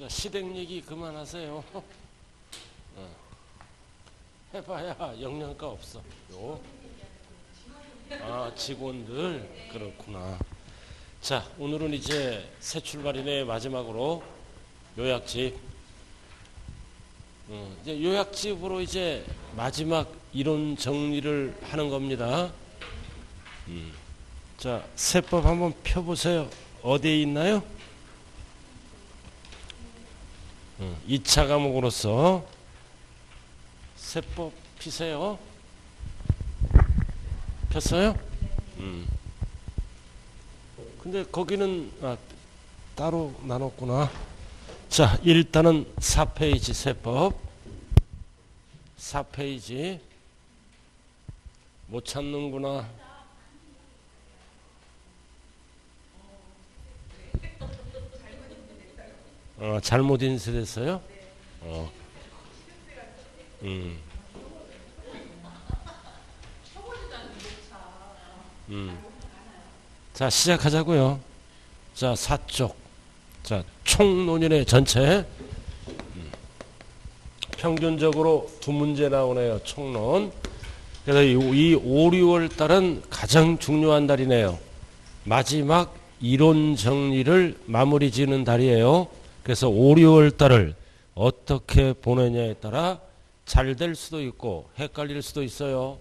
자, 시댁 얘기 그만하세요. 해봐야 영양가 없어. 아, 직원들 그렇구나. 자, 오늘은 이제 새 출발이네. 마지막으로 요약집. 이제 요약집으로 이제 마지막 이론 정리를 하는 겁니다. 자, 세법 한번 펴보세요. 어디에 있나요? 2차 과목으로서 세법 피세요. 폈어요? 근데 거기는 따로 나눴구나. 자, 일단은 4페이지 세법. 4페이지 못 찾는구나. 잘못 인쇄됐어요? 자, 시작하자고요. 자, 4쪽. 자, 총논의의 전체. 평균적으로 2문제 나오네요. 총론. 그래서 이 5, 6월 달은 가장 중요한 달이네요. 마지막 이론 정리를 마무리 지는 달이에요. 그래서 5, 6월 달을 어떻게 보내냐에 따라 잘 될 수도 있고 헷갈릴 수도 있어요.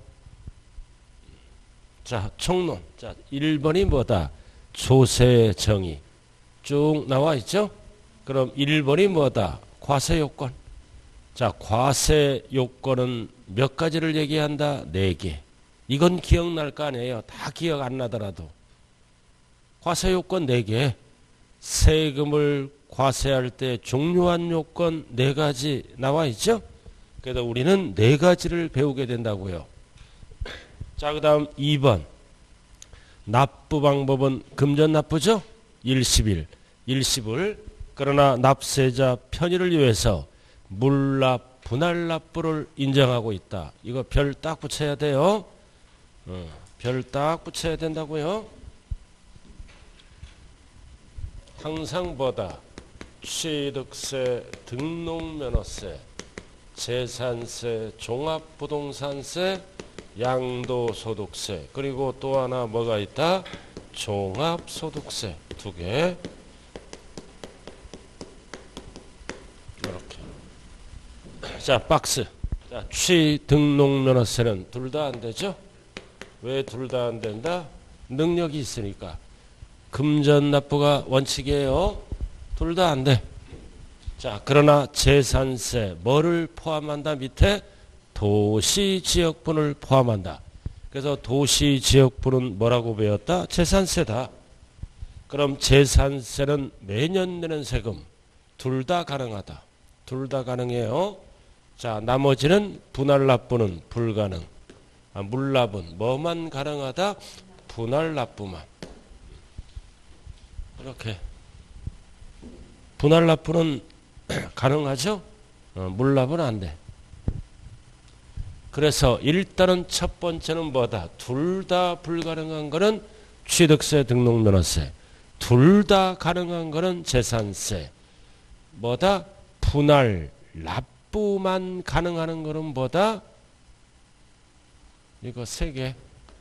자, 총론. 자, 1번이 뭐다? 조세 정의. 쭉 나와 있죠? 그럼 1번이 뭐다? 과세 요건. 자, 과세 요건은 몇 가지를 얘기한다? 4개. 이건 기억날 거 아니에요. 다 기억 안 나더라도. 과세 요건 4개. 세금을 과세할 때 중요한 요건 4가지 나와 있죠? 그래서 우리는 4가지를 배우게 된다고요. 자, 그 다음 2번. 납부 방법은 금전 납부죠? 일시불. 그러나 납세자 편의를 위해서 물납, 분할 납부를 인정하고 있다. 이거 별 딱 붙여야 돼요. 별 딱 붙여야 된다고요. 항상 뭐다? 취득세, 등록면허세, 재산세, 종합부동산세, 양도소득세, 그리고 또 하나 뭐가 있다? 종합소득세 2개. 이렇게. 자, 박스. 자, 취등록면허세는 둘 다 안 되죠? 왜 둘 다 안 된다? 능력이 있으니까. 금전 납부가 원칙이에요. 둘 다 안 돼. 자, 그러나 재산세 뭐를 포함한다? 밑에 도시지역분을 포함한다. 그래서 도시지역분은 뭐라고 배웠다? 재산세다. 그럼 재산세는 매년 내는 세금 둘 다 가능하다. 둘 다 가능해요. 자, 나머지는 분할납부는 불가능. 물납은 뭐만 가능하다? 분할납부만. 이렇게. 분할납부는 가능하죠? 물납은 안 돼. 그래서 일단은 첫 번째는 뭐다? 둘 다 불가능한 거는 취득세, 등록면허세. 둘 다 가능한 거는 재산세. 뭐다? 분할, 납부만 가능한 거는 뭐다? 이거 3개.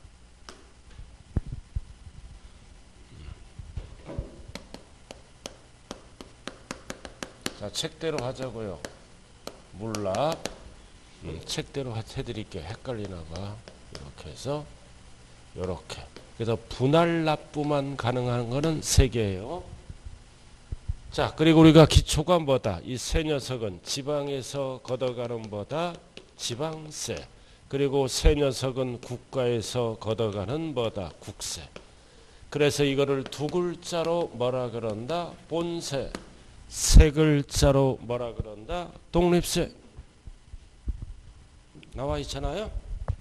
자, 책대로 하자고요. 물납. 책대로 해드릴게요. 헷갈리나 봐. 이렇게 해서 이렇게. 그래서 분할 납부만 가능한 거는 3개예요. 자, 그리고 우리가 기초가 뭐다? 이 세 녀석은 지방에서 걷어가는 뭐다? 지방세. 그리고 세 녀석은 국가에서 걷어가는 뭐다? 국세. 그래서 이거를 2글자로 뭐라 그런다? 본세. 3글자로 뭐라 그런다? 독립세. 나와 있잖아요.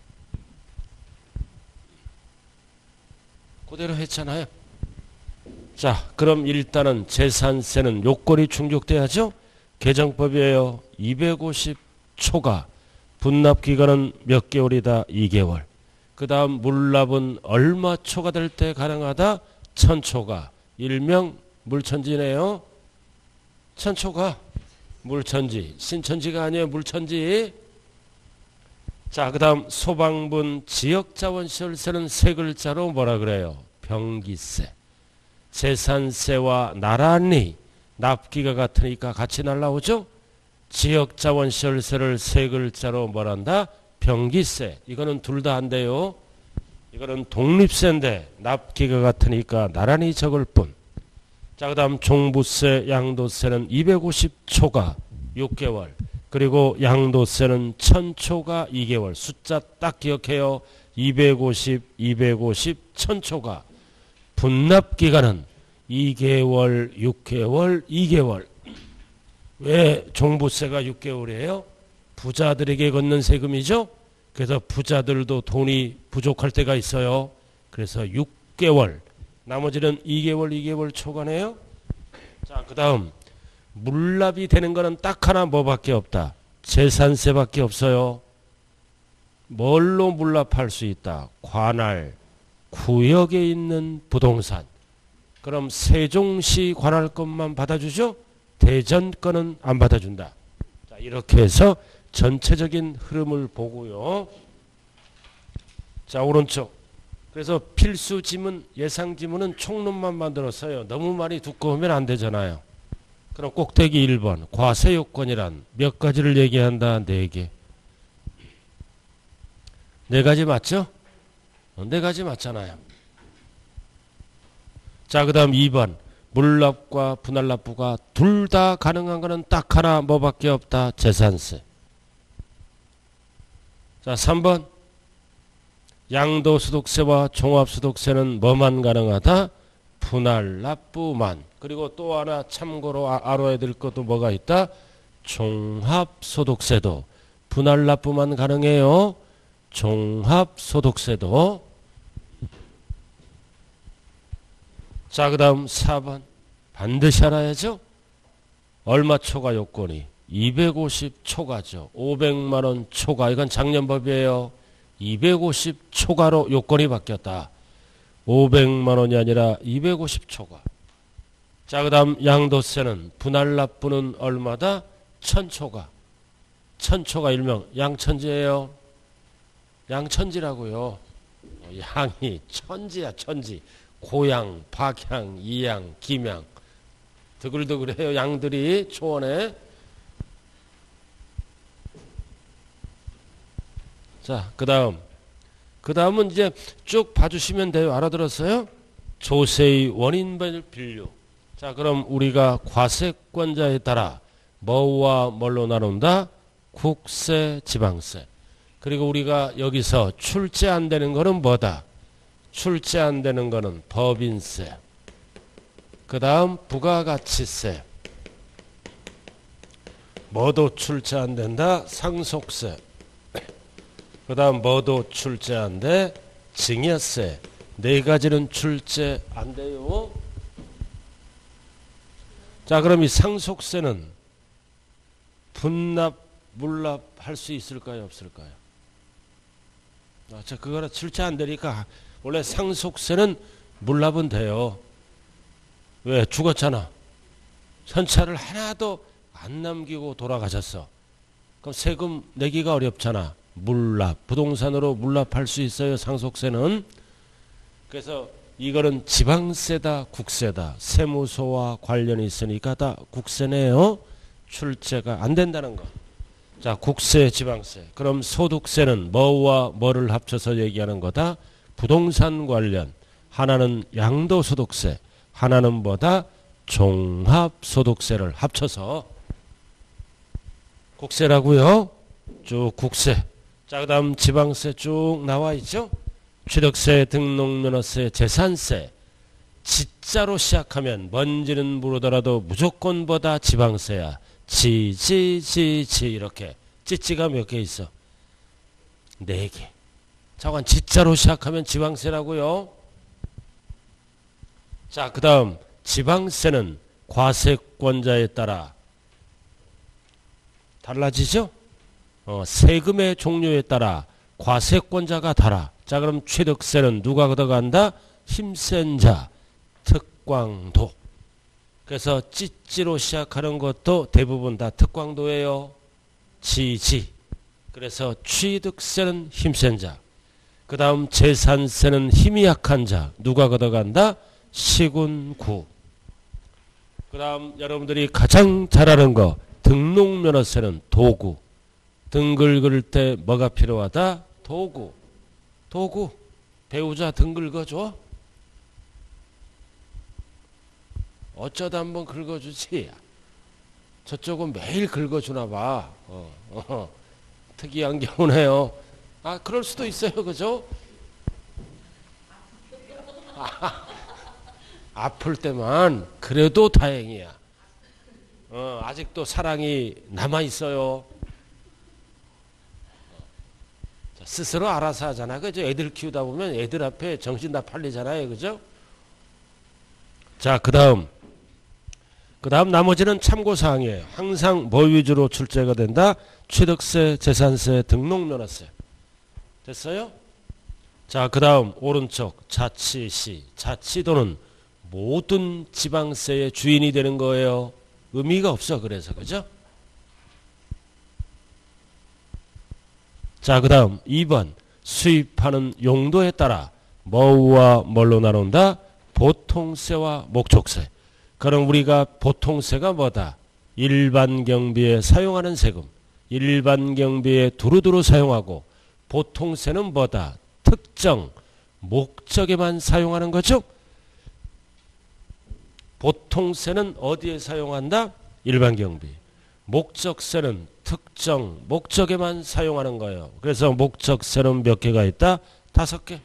그대로 했잖아요. 자, 그럼 일단은 재산세는 요건이 충족돼야죠. 개정법이에요. 250초가. 분납기간은 몇 개월이다? 2개월. 그 다음 물납은 얼마 초가 될 때 가능하다? 1000초가. 일명 물천지네요. 천초가 물천지, 신천지가 아니에요. 물천지. 자, 그 다음 소방분 지역자원시설세는 세 글자로 뭐라 그래요? 병기세. 재산세와 나란히 납기가 같으니까 같이 날라오죠? 지역자원시설세를 세 글자로 뭐란다? 병기세. 이거는 둘 다 안 돼요. 이거는 독립세인데 납기가 같으니까 나란히 적을 뿐. 자, 그 다음 종부세, 양도세는 250초가 6개월. 그리고 양도세는 1000초가 2개월. 숫자 딱 기억해요. 250, 250, 1000초가. 분납기간은 2개월, 6개월, 2개월. 왜 종부세가 6개월이에요? 부자들에게 걷는 세금이죠. 그래서 부자들도 돈이 부족할 때가 있어요. 그래서 6개월. 나머지는 2개월, 2개월 초과네요. 자, 그 다음 물납이 되는 거는 딱 하나 뭐밖에 없다. 재산세밖에 없어요. 뭘로 물납할 수 있다? 관할, 구역에 있는 부동산. 그럼 세종시 관할권만 받아주죠? 대전 거는 안 받아준다. 자, 이렇게 해서 전체적인 흐름을 보고요. 자, 오른쪽. 그래서 필수 지문, 예상 지문은 총론만 만들었어요. 너무 많이 두꺼우면 안 되잖아요. 그럼 꼭대기 1번. 과세 요건이란 몇 가지를 얘기한다? 4개. 4가지 맞죠? 4가지 맞잖아요. 자, 그 다음 2번. 물납과 분할납부가 둘 다 가능한 거는 딱 하나 뭐밖에 없다. 재산세. 자, 3번. 양도소득세와 종합소득세는 뭐만 가능하다? 분할납부만. 그리고 또 하나 참고로 알아야 될 것도 뭐가 있다? 종합소득세도 분할납부만 가능해요. 종합소득세도. 자, 그 다음 4번. 반드시 알아야죠. 얼마 초과 요건이? 250 초과죠. 500만원 초과. 이건 작년법이에요. 250 초과로 요건이 바뀌었다. 500만원이 아니라 250 초과. 자, 그 다음 양도세는 분할납부는 얼마다? 1000초과. 1000초가 일명 양천지예요. 양천지라고요. 양이 천지야, 천지. 고양, 박양, 이양, 김양. 드글드글해요. 양들이 초원에. 자, 그 다음은 이제 쭉 봐주시면 돼요. 알아들었어요? 조세의 원인별 분류. 자, 그럼 우리가 과세권자에 따라 뭐와 뭘로 나눈다? 국세, 지방세. 그리고 우리가 여기서 출제 안 되는 거는 뭐다? 출제 안 되는 거는 법인세. 그 다음 부가가치세. 뭐도 출제 안 된다? 상속세. 그 다음 뭐도 출제 안 돼? 증여세. 4가지는 출제 안 돼요. 자, 그럼 이 상속세는 분납, 물납 할 수 있을까요? 없을까요? 자, 그거는 출제 안 되니까 원래 상속세는 물납은 돼요. 왜? 죽었잖아. 현찰을 하나도 안 남기고 돌아가셨어. 그럼 세금 내기가 어렵잖아. 물납, 부동산으로 물납할 수 있어요. 상속세는. 그래서 이거는 지방세다, 국세다. 세무서와 관련이 있으니까 다 국세네요. 출제가 안 된다는 거. 자, 국세, 지방세. 그럼 소득세는 뭐와 뭐를 합쳐서 얘기하는 거다? 부동산 관련. 하나는 양도소득세, 하나는 뭐다? 종합소득세를 합쳐서 국세라고요. 쭉 국세. 자, 그 다음 지방세 쭉 나와 있죠. 취득세, 등록면허세, 재산세. 지자로 시작하면 뭔지는 모르더라도 무조건 보다 지방세야. 지 이렇게. 찌찌가 몇 개 있어? 4개. 자관 지자로 시작하면 지방세라고요. 자, 그 다음 지방세는 과세권자에 따라 달라지죠. 세금의 종류에 따라 과세권자가 달라. 자, 그럼 취득세는 누가 걷어간다? 힘센 자, 특광도. 그래서 찌찌로 시작하는 것도 대부분 다 특광도예요. 지지. 그래서 취득세는 힘센 자. 그 다음 재산세는 힘이 약한 자. 누가 걷어간다? 시군구. 그 다음 여러분들이 가장 잘 아는 거 등록면허세는 도구. 등 긁을 때 뭐가 필요하다? 도구. 도구. 배우자 등 긁어줘? 어쩌다 한번 긁어주지. 저쪽은 매일 긁어주나 봐. 특이한 경우네요. 아, 그럴 수도 있어요. 그죠? 아플 때만. 그래도 다행이야. 아직도 사랑이 남아있어요. 스스로 알아서 하잖아. 그죠? 애들 키우다 보면 애들 앞에 정신 다 팔리잖아요. 그죠? 자, 그 다음 나머지는 참고사항이에요. 항상 뭐 위주로 출제가 된다? 취득세, 재산세, 등록면허세. 됐어요? 자, 그 다음 오른쪽 자치시. 자치도는 모든 지방세의 주인이 되는 거예요. 의미가 없어. 그래서 그죠? 자, 그 다음 2번 수입하는 용도에 따라 뭐와 뭘로 나눈다? 보통세와 목적세. 그럼 우리가 보통세가 뭐다? 일반 경비에 사용하는 세금. 일반 경비에 두루두루 사용하고, 보통세는 뭐다? 특정 목적에만 사용하는 거죠? 보통세는 어디에 사용한다? 일반 경비. 목적세는 특정 목적에만 사용하는 거예요. 그래서 목적세는 몇 개가 있다? 5개.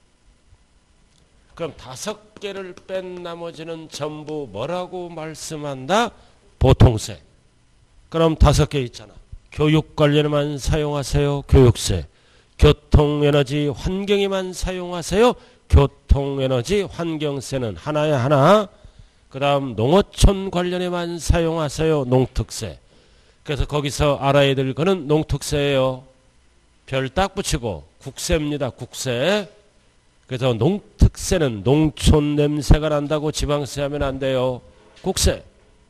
그럼 5개를 뺀 나머지는 전부 뭐라고 말씀한다? 보통세. 그럼 5개 있잖아. 교육 관련에만 사용하세요. 교육세. 교통에너지 환경에만 사용하세요. 교통에너지 환경세는 하나야 하나. 그 다음 농어촌 관련에만 사용하세요. 농특세. 그래서 거기서 알아야 될 거는 농특세예요. 별 딱 붙이고 국세입니다. 국세. 그래서 농특세는 농촌 냄새가 난다고 지방세 하면 안 돼요. 국세.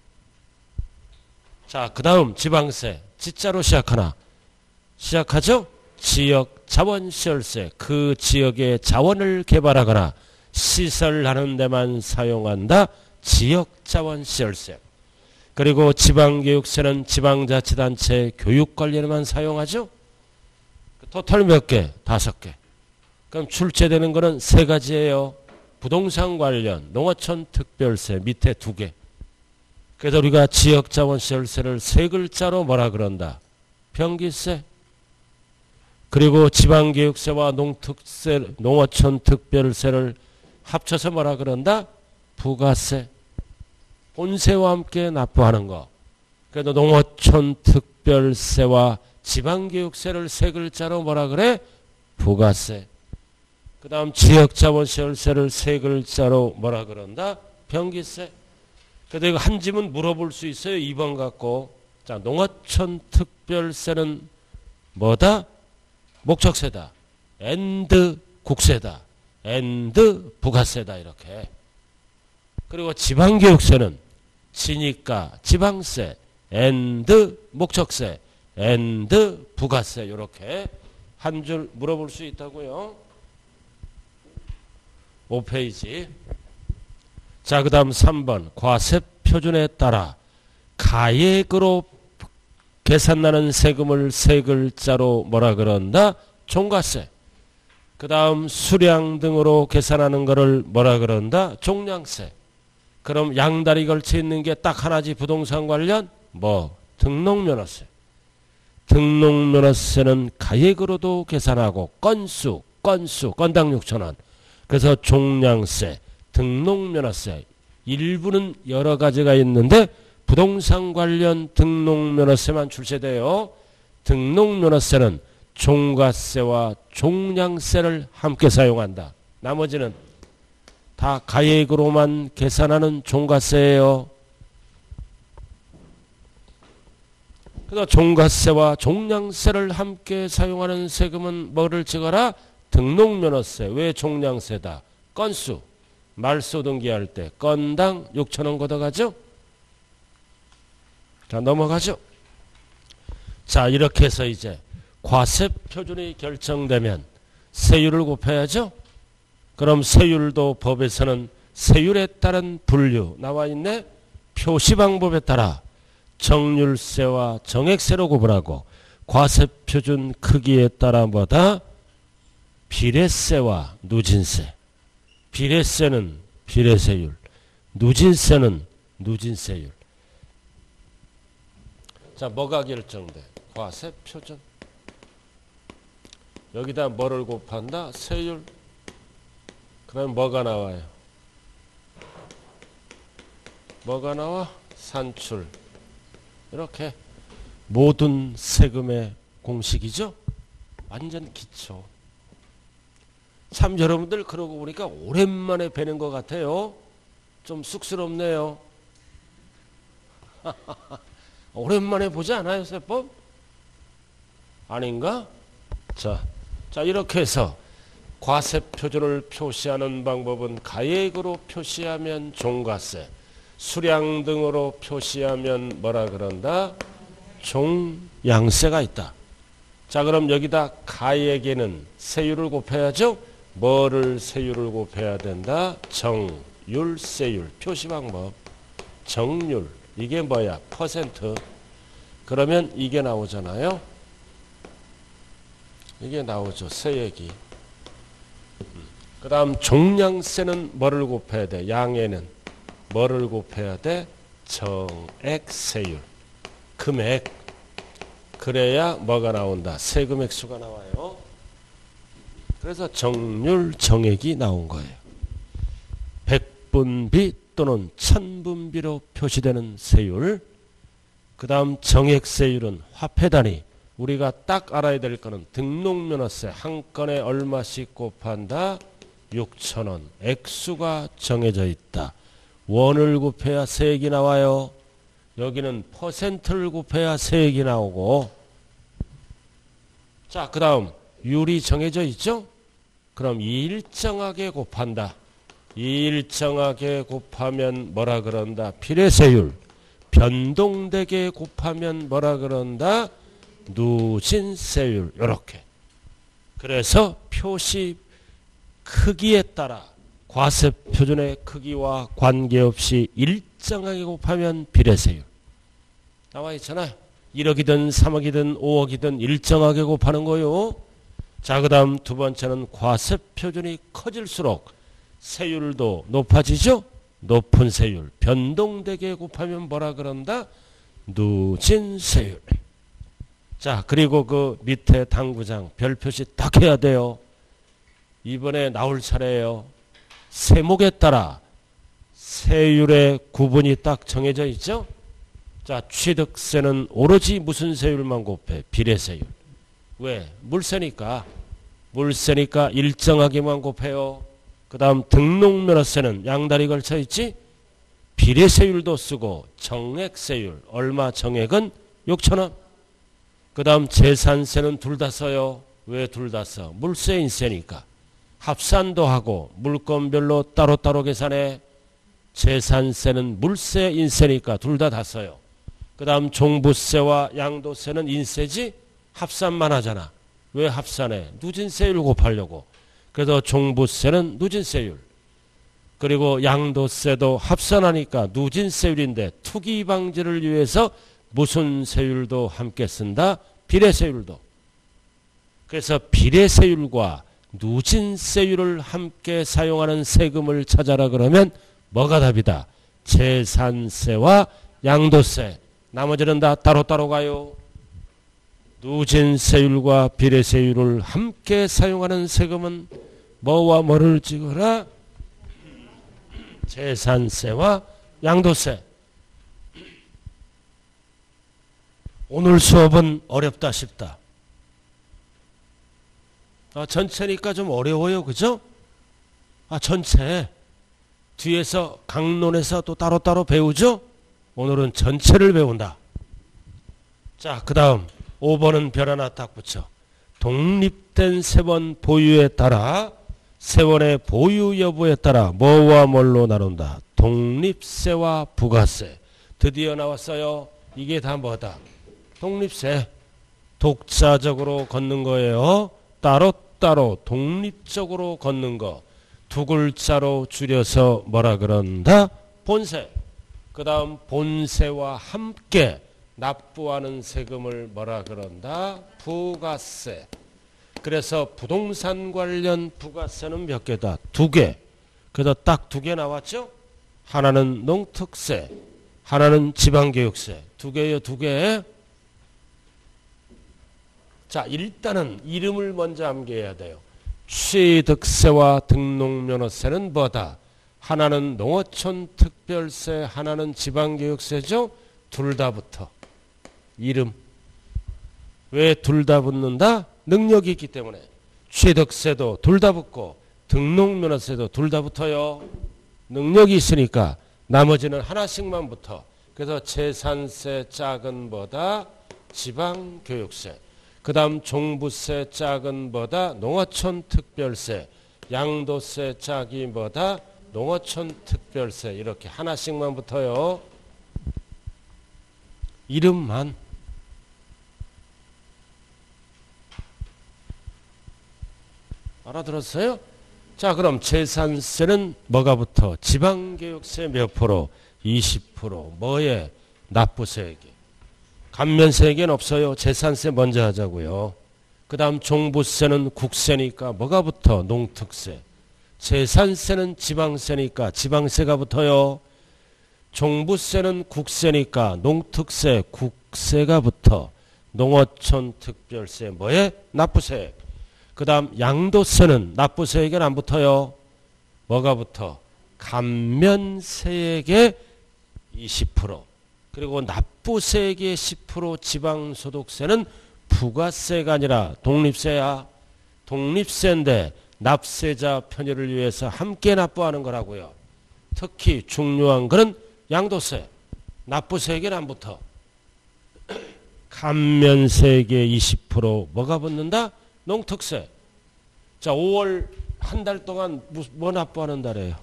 자, 그 다음 지방세. 지자로 시작하나? 시작하죠? 지역 자원시설세. 그 지역의 자원을 개발하거나 시설하는 데만 사용한다. 지역자원시설세. 그리고 지방교육세는 지방자치단체 교육 관련에만 사용하죠. 토탈 몇 개? 5개. 그럼 출제되는 거는 3가지예요. 부동산 관련, 농어촌 특별세 밑에 2개. 그래서 우리가 지역자원시설세를 3글자로 뭐라 그런다? 병기세. 그리고 지방교육세와 농특세, 농어촌 특별세를 합쳐서 뭐라 그런다? 부가세. 본세와 함께 납부하는 거. 그래도 농어촌 특별세와 지방교육세를 3글자로 뭐라 그래? 부가세. 그 다음 지역자원시설세를 3글자로 뭐라 그런다? 병기세. 그래도 이거 한 지문 물어볼 수 있어요. 2번 갖고. 자, 농어촌 특별세는 뭐다? 목적세다. 엔드 국세다. 엔드 부가세다. 이렇게. 그리고 지방교육세는 지니까 지방세, 엔드 목적세, 엔드 부가세. 이렇게 한 줄 물어볼 수 있다고요. 5페이지. 자, 그 다음 3번 과세표준에 따라 가액으로 계산나는 세금을 3글자로 뭐라 그런다? 종가세. 그 다음 수량 등으로 계산하는 것을 뭐라 그런다? 종량세. 그럼 양다리 걸쳐 있는 게 딱 하나지. 부동산 관련 뭐 등록면허세. 등록면허세는 가액으로도 계산하고 건당 6,000원. 그래서 종량세, 등록면허세. 일부는 여러 가지가 있는데 부동산 관련 등록면허세만 출제돼요. 등록면허세는 종가세와 종량세를 함께 사용한다. 나머지는 다 가액으로만 계산하는 종가세예요. 그래서 종가세와 종량세를 함께 사용하는 세금은 뭐를 찍어라? 등록면허세. 왜 종량세다? 건수. 말소 등기할 때 건당 6,000원 걷어가죠? 자, 넘어가죠. 자, 이렇게 해서 이제 과세 표준이 결정되면 세율을 곱해야죠. 그럼 세율도 법에서는 세율에 따른 분류 나와 있네. 표시 방법에 따라 정률세와 정액세로 구분하고 과세 표준 크기에 따라 뭐다? 비례세와 누진세. 비례세는 비례세율, 누진세는 누진세율. 자, 뭐가 결정돼? 과세 표준. 여기다 뭐를 곱한다? 세율. 그럼 뭐가 나와요? 뭐가 나와? 산출. 이렇게 모든 세금의 공식이죠. 완전 기초. 참 여러분들 그러고 보니까 오랜만에 뵈는 것 같아요. 좀 쑥스럽네요. 오랜만에 보지 않아요, 세법? 아닌가? 자, 이렇게 해서 과세 표준을 표시하는 방법은 가액으로 표시하면 종과세, 수량 등으로 표시하면 뭐라 그런다? 종양세가 있다. 자, 그럼 여기다 가액에는 세율을 곱해야죠. 뭐를 세율을 곱해야 된다? 정율세율. 표시 방법. 정률. 이게 뭐야? 퍼센트. 그러면 이게 나오잖아요. 이게 나오죠. 세액이. 그 다음 종량세는 뭐를 곱해야 돼? 양에는 뭐를 곱해야 돼? 정액세율. 금액. 그래야 뭐가 나온다? 세금액 수가 나와요. 그래서 정률 정액이 나온 거예요. 백분비 또는 천분비로 표시되는 세율. 그 다음 정액세율은 화폐 단위. 우리가 딱 알아야 될 거는 등록면허세 한 건에 얼마씩 곱한다? 6,000원. 액수가 정해져 있다. 원을 곱해야 세액이 나와요. 여기는 퍼센트를 곱해야 세액이 나오고. 자, 그 다음 율이 정해져 있죠? 그럼 일정하게 곱한다. 일정하게 곱하면 뭐라 그런다? 비례세율. 변동되게 곱하면 뭐라 그런다? 누진세율. 요렇게. 그래서 표시 크기에 따라 과세 표준의 크기와 관계없이 일정하게 곱하면 비례세율. 나와 있잖아요. 1억이든 3억이든 5억이든 일정하게 곱하는 거요. 자, 그 다음 두 번째는 과세 표준이 커질수록 세율도 높아지죠. 높은 세율. 변동되게 곱하면 뭐라 그런다? 누진세율. 자, 그리고 그 밑에 당구장 별표시 딱 해야 돼요. 이번에 나올 차례예요. 세목에 따라 세율의 구분이 딱 정해져 있죠. 자, 취득세는 오로지 무슨 세율만 곱해? 비례세율. 왜? 물세니까. 물세니까 일정하게만 곱해요. 그 다음 등록면허세는 양다리 걸쳐 있지. 비례세율도 쓰고 정액세율. 얼마 정액은 6,000원. 그 다음 재산세는 둘 다 써요. 왜 둘 다 써? 물세 인세니까. 합산도 하고 물건별로 따로따로 계산해. 재산세는 물세 인세니까 둘 다 써요. 그 다음 종부세와 양도세는 인세지 합산만 하잖아. 왜 합산해? 누진세율 곱하려고. 그래서 종부세는 누진세율. 그리고 양도세도 합산하니까 누진세율인데 투기 방지를 위해서 무슨 세율도 함께 쓴다? 비례세율도. 그래서 비례세율과 누진세율을 함께 사용하는 세금을 찾아라 그러면 뭐가 답이다? 재산세와 양도세. 나머지는 다 따로따로 가요. 누진세율과 비례세율을 함께 사용하는 세금은 뭐와 뭐를 찍어라? 재산세와 양도세. 오늘 수업은 어렵다 싶다. 전체니까 좀 어려워요. 그죠? 전체. 뒤에서 강론에서 또 따로따로 배우죠? 오늘은 전체를 배운다. 자, 그 다음 5번은 별 하나 딱 붙여. 독립된 세원 보유에 따라 세원의 보유 여부에 따라 뭐와 뭘로 나눈다. 독립세와 부가세. 드디어 나왔어요. 이게 다 뭐다? 독립세. 독자적으로 걷는 거예요. 따로따로 독립적으로 걷는 거. 두 글자로 줄여서 뭐라 그런다? 본세. 그 다음 본세와 함께 납부하는 세금을 뭐라 그런다? 부가세. 그래서 부동산 관련 부가세는 몇 개다? 두 개. 그래서 딱 두 개 나왔죠? 하나는 농특세, 하나는 지방교육세. 두 개요, 두 개. 자, 일단은 이름을 먼저 암기해야 돼요. 취득세와 등록면허세는 뭐다? 하나는 농어촌 특별세, 하나는 지방교육세죠? 둘 다 붙어. 이름. 왜 둘 다 붙는다? 능력이 있기 때문에. 취득세도 둘 다 붙고 등록면허세도 둘 다 붙어요. 능력이 있으니까 나머지는 하나씩만 붙어. 그래서 재산세 짝은 뭐다? 지방교육세. 그 다음 종부세 짝은 뭐다? 농어촌 특별세. 양도세 짝이 뭐다? 농어촌 특별세. 이렇게 하나씩만 붙어요. 이름만. 알아들었어요? 자, 그럼 재산세는 뭐가 붙어? 지방교육세 몇 프로? 20%. 뭐에? 납부세액에. 감면세액은 없어요. 재산세 먼저 하자고요. 그 다음 종부세는 국세니까 뭐가 붙어? 농특세. 재산세는 지방세니까 지방세가 붙어요. 종부세는 국세니까 농특세, 국세가 붙어. 농어촌 특별세 뭐에? 납부세액. 그 다음 양도세는 납부세액은 안 붙어요. 뭐가 붙어? 감면세액의 20%. 그리고 납부세액의 10% 지방소득세는 부가세가 아니라 독립세야. 독립세인데 납세자 편의를 위해서 함께 납부하는 거라고요. 특히 중요한 것은 양도세. 납부세액은 안 붙어. 감면세액의 20% 뭐가 붙는다? 농특세. 자, 5월 한 달 동안 뭐 납부하는 달이에요?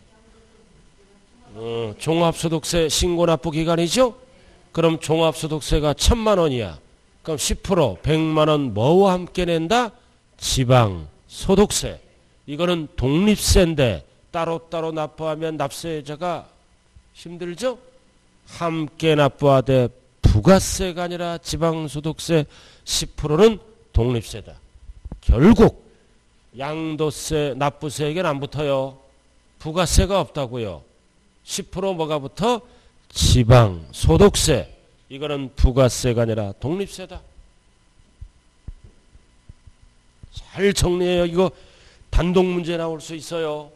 종합소득세 신고납부 기간이죠? 그럼 종합소득세가 1,000만 원이야. 그럼 10% 100만 원 뭐와 함께 낸다? 지방소득세. 이거는 독립세인데 따로따로 납부하면 납세자가 힘들죠? 함께 납부하되 부가세가 아니라 지방소득세 10%는 독립세다. 결국 양도세, 납부세액은 안 붙어요. 부가세가 없다고요. 10% 뭐가 붙어? 지방소득세. 이거는 부가세가 아니라 독립세다. 잘 정리해요. 이거 단독 문제 나올 수 있어요.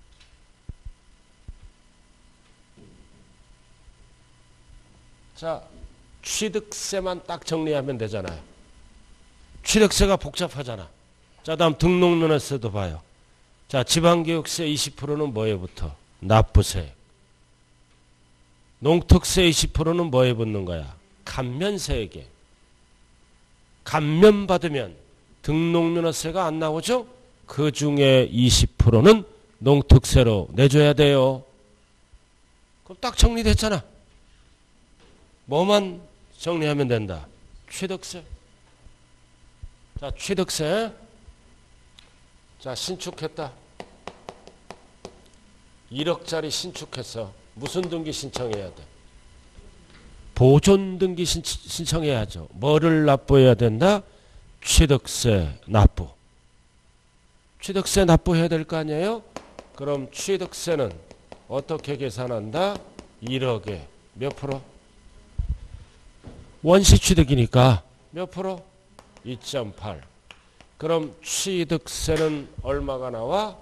자, 취득세만 딱 정리하면 되잖아요. 취득세가 복잡하잖아. 자, 다음 등록면허세도 봐요. 자, 지방교육세 20%는 뭐에 붙어? 납부세. 농특세 20%는 뭐에 붙는 거야? 감면세액에. 감면받으면 등록면허세가 안 나오죠? 그 중에 20%는 농특세로 내줘야 돼요. 그럼 딱 정리됐잖아. 뭐만 정리하면 된다? 취득세. 자, 취득세. 자, 신축했다. 1억짜리 신축했어. 무슨 등기 신청해야 돼? 보존 등기 신청해야죠. 뭐를 납부해야 된다? 취득세 납부. 취득세 납부해야 될 거 아니에요? 그럼 취득세는 어떻게 계산한다? 1억에 몇 프로? 원시 취득이니까 몇 프로? 2.8. 그럼 취득세는 얼마가 나와?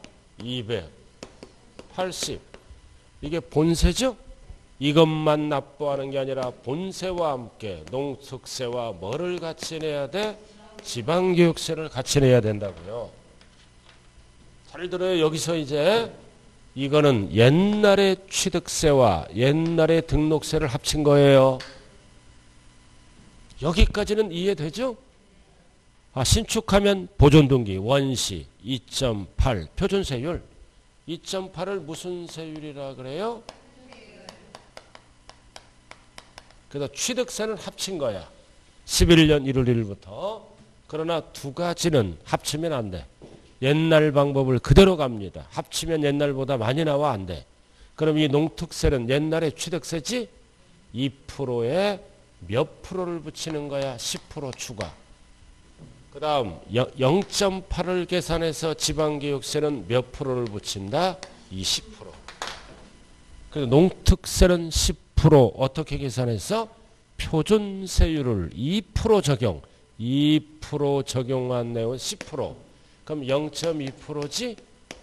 280. 이게 본세죠? 이것만 납부하는 게 아니라 본세와 함께 농특세와 뭐를 같이 내야 돼? 지방교육세를 같이 내야 된다고요. 잘 들어요. 여기서 이제 이거는 옛날의 취득세와 옛날의 등록세를 합친 거예요. 여기까지는 이해되죠? 아, 신축하면 보존등기 원시 2.8 표준세율. 2.8을 무슨 세율이라 그래요? 그래서 취득세는 합친 거야. 11년 1월 1일부터. 그러나 두 가지는 합치면 안 돼. 옛날 방법을 그대로 갑니다. 합치면 옛날보다 많이 나와 안 돼. 그럼 이 농특세는 옛날에 취득세지? 2%에 몇 프로를 붙이는 거야? 10% 추가. 그 다음 0.8을 계산해서 지방교육세는 몇 프로를 붙인다? 20%. 그래서 농특세는 10% 어떻게 계산해서? 표준세율을 2% 적용. 2% 적용한 내용은 10%. 그럼 0.2%지?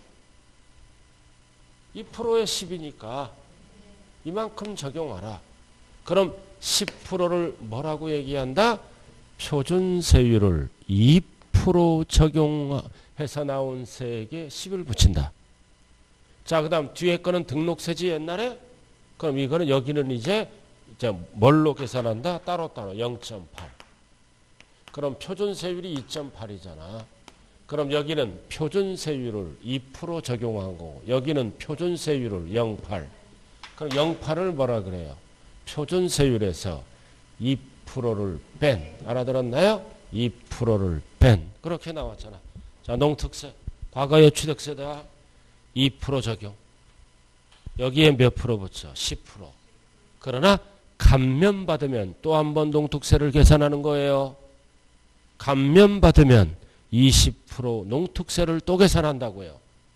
2%에 10이니까 이만큼 적용하라. 그럼 10%를 뭐라고 얘기한다? 표준세율을 2% 적용해서 나온 세액에 10을 붙인다. 자, 그 다음 뒤에 거는 등록세지 옛날에? 그럼 이거는 여기는 이제 뭘로 계산한다? 따로따로 0.8. 그럼 표준세율이 2.8이잖아. 그럼 여기는 표준세율을 2% 적용한 거고 여기는 표준세율을 0.8. 그럼 0.8을 뭐라 그래요? 표준세율에서 2%를 뺀. 알아들었나요? 2%를 뺀. 그렇게 나왔잖아. 자, 농특세. 과거의 취득세다. 2% 적용. 여기에 몇 프로 붙여? 10%. 그러나 감면받으면 또 한 번 농특세를 계산하는 거예요. 감면받으면 20% 농특세를 또 계산한다고요.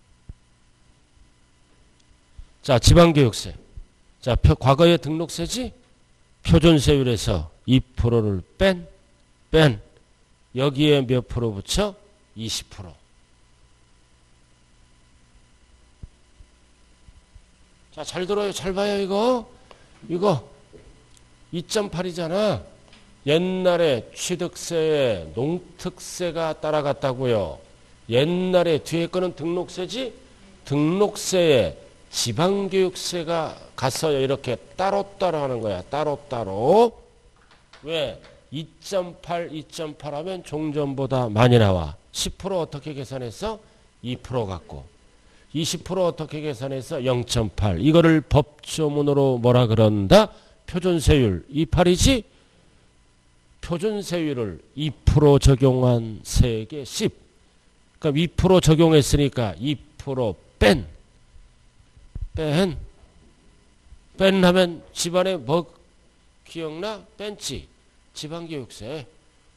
자, 지방교육세. 자, 과거의 등록세지? 표준세율에서 2%를 뺀. 여기에 몇 프로 붙여? 20%. 자, 잘 들어요. 잘 봐요, 이거. 이거 2.8이잖아. 옛날에 취득세에 농특세가 따라갔다고요. 옛날에 뒤에 거는 등록세지? 등록세에 지방교육세가 갔어요. 이렇게 따로따로 하는 거야. 따로따로. 왜? 2.8 하면 종전보다 많이 나와. 10% 어떻게 계산했어? 2% 갖고. 20% 어떻게 계산해서 0.8. 이거를 법조문으로 뭐라 그런다? 표준세율 28이지? 표준세율을 2% 적용한 세액의 10. 그럼 2% 적용했으니까 2% 뺀 하면 집안에 뭐 기억나? 뺀지. 지방교육세.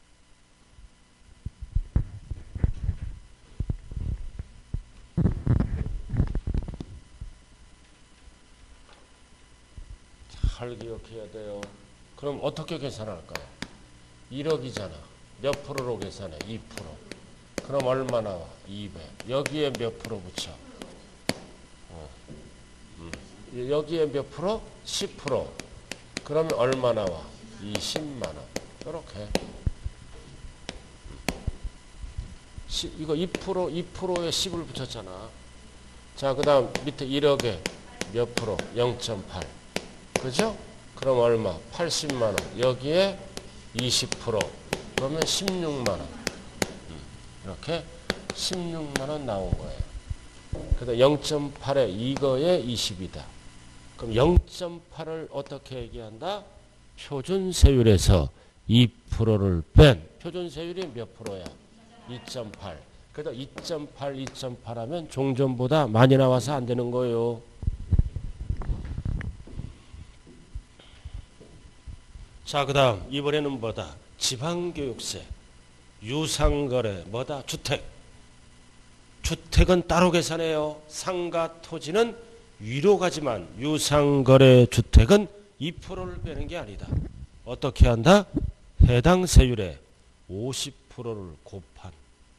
잘 기억해야 돼요. 그럼 어떻게 계산할까요? 1억이잖아. 몇 프로로 계산해? 2%. 그럼 얼마 나와? 200. 여기에 몇 프로 붙여? 여기에 몇 프로? 10%. 그러면 얼마 나와? 20만 원. 이렇게. 이거 2%에 10을 붙였잖아. 자, 그 다음 밑에 1억에 몇 프로? 0.8. 그죠? 그럼 얼마? 80만 원. 여기에 20%. 그러면 16만 원. 이렇게 16만 원 나온 거예요. 그래서 0.8에 이거에 20이다. 그럼 0.8을 어떻게 얘기한다? 표준세율에서 2%를 뺀. 표준세율이 몇 프로야? 2.8. 그래서 2.8 하면 종전보다 많이 나와서 안 되는 거예요. 자, 그 다음 이번에는 뭐다? 지방교육세. 유상거래 뭐다? 주택. 주택은 따로 계산해요. 상가 토지는 위로 가지만 유상거래 주택은 2%를 빼는 게 아니다. 어떻게 한다? 해당 세율의 50%를 곱한.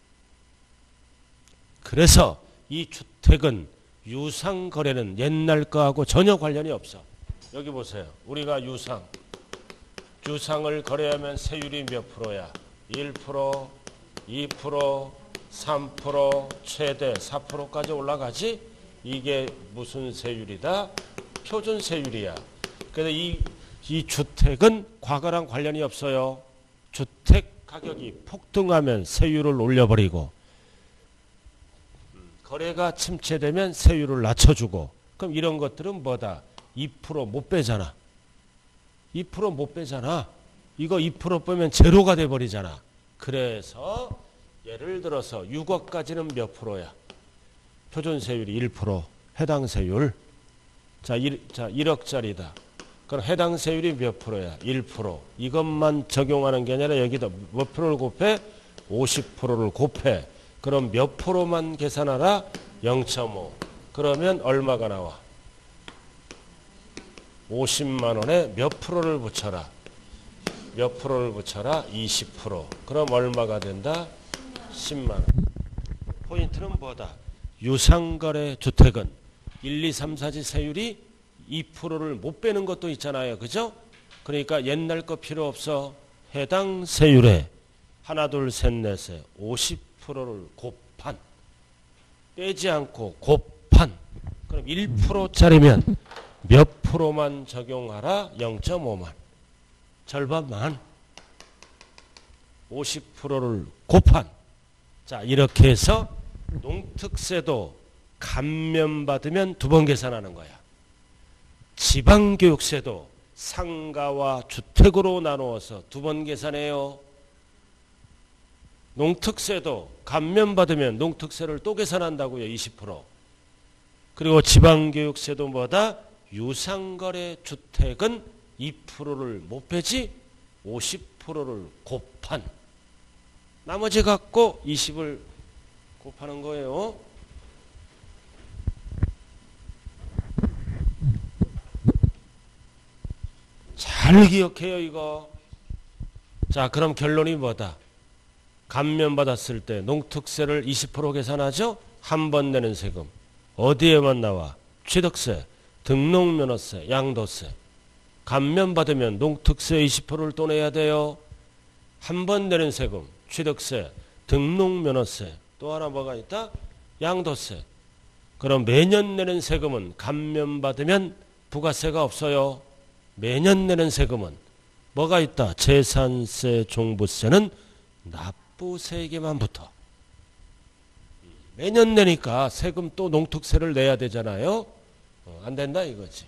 그래서 이 주택은 유상거래는 옛날 거하고 전혀 관련이 없어. 여기 보세요. 우리가 유상을 거래하면 세율이 몇 프로야? 1%, 2%, 3%, 최대 4%까지 올라가지? 이게 무슨 세율이다? 표준세율이야. 그래서 이 주택은 과거랑 관련이 없어요. 주택 가격이 폭등하면 세율을 올려버리고 거래가 침체되면 세율을 낮춰주고 그럼 이런 것들은 뭐다? 2% 못 빼잖아. 2%못 빼잖아. 이거 2% 빼면 제로가 돼버리잖아. 그래서 예를 들어서 6억까지는 몇 프로야? 표준세율이 1%, 해당 세율. 자, 1억짜리다. 그럼 해당 세율이 몇 프로야? 1%. 이것만 적용하는 게 아니라 여기다 몇 프로를 곱해? 50%를 곱해. 그럼 몇 프로만 계산하라? 0.5. 그러면 얼마가 나와? 50만 원에 몇 프로를 붙여라? 몇 프로를 붙여라? 20%. 그럼 얼마가 된다? 10만 원. 포인트는 뭐다? 유상거래 주택은 1, 2, 3, 4지 세율이 2%를 못 빼는 것도 있잖아요. 그죠? 그러니까 옛날 거 필요 없어. 해당 세율에 하나, 둘, 셋, 넷에 50%를 곱한. 빼지 않고 곱한. 그럼 1%짜리면 몇 프로만 적용하라? 0.5만. 절반만. 50%를 곱한. 자, 이렇게 해서 농특세도 감면받으면 두 번 계산하는 거야. 지방교육세도 상가와 주택으로 나누어서 두 번 계산해요. 농특세도 감면받으면 농특세를 또 계산한다고요. 20%. 그리고 지방교육세도 뭐다? 유상거래 주택은 2%를 못 빼지 50%를 곱한. 나머지 갖고 20을 곱하는 거예요. 잘 기억해요, 이거. 자, 그럼 결론이 뭐다? 감면받았을 때 농특세를 20% 계산하죠? 한 번 내는 세금. 어디에만 나와? 취득세, 등록면허세, 양도세. 감면받으면 농특세 20%를 또 내야 돼요. 한 번 내는 세금, 취득세, 등록면허세. 또 하나 뭐가 있다? 양도세. 그럼 매년 내는 세금은 감면받으면 부가세가 없어요. 매년 내는 세금은 뭐가 있다? 재산세, 종부세는 납부세에게만 붙어. 매년 내니까 세금 또 농특세를 내야 되잖아요. 안 된다 이거지.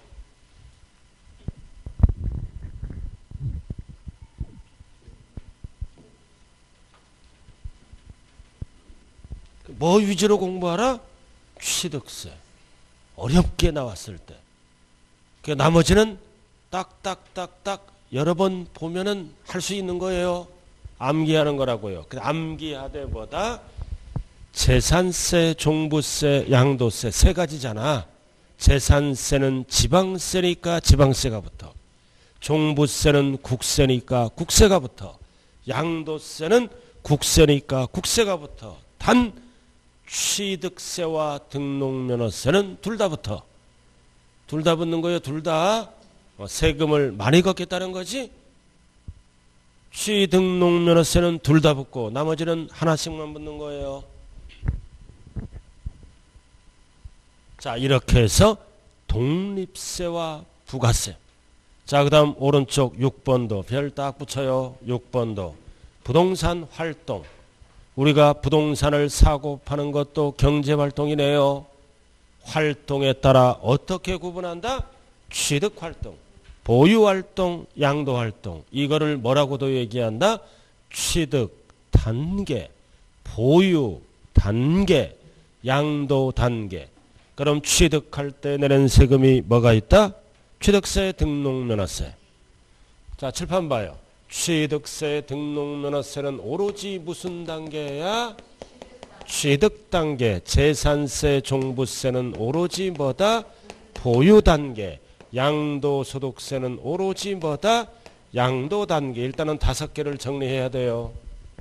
뭐 위주로 공부하라? 취득세. 어렵게 나왔을 때. 그 나머지는 딱딱딱딱 여러 번 보면은 할 수 있는 거예요. 암기하는 거라고요. 암기하되 뭐다? 재산세, 종부세, 양도세 세 가지잖아. 재산세는 지방세니까 지방세가 붙어. 종부세는 국세니까 국세가 붙어. 양도세는 국세니까 국세가 붙어. 단 취득세와 등록면허세는 둘 다 붙어. 둘 다 붙는 거예요. 둘 다. 세금을 많이 걷겠다는 거지. 취등록면허세는 둘 다 붙고 나머지는 하나씩만 붙는 거예요. 자, 이렇게 해서 독립세와 부가세. 자, 그 다음 오른쪽 6번도 별 딱 붙여요. 6번도 부동산 활동. 우리가 부동산을 사고 파는 것도 경제활동이네요. 활동에 따라 어떻게 구분한다? 취득활동, 보유활동, 양도활동. 이거를 뭐라고도 얘기한다? 취득 단계, 보유 단계, 양도 단계. 그럼 취득할 때 내는 세금이 뭐가 있다? 취득세, 등록면허세. 자, 칠판 봐요. 취득세, 등록면허세는 오로지 무슨 단계야? 취득 단계. 재산세, 종부세는 오로지 뭐다? 보유 단계. 양도소득세는 오로지 뭐다? 양도 단계. 일단은 5개를 정리해야 돼요.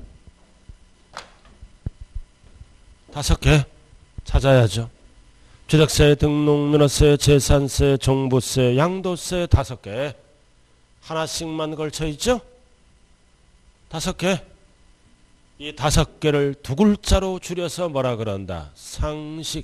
5개 찾아야죠. 취득세, 등록면허세, 재산세, 종부세, 양도세 5개. 하나씩만 걸쳐 있죠? 5개. 이 5개를 두 글자로 줄여서 뭐라 그런다? 상식.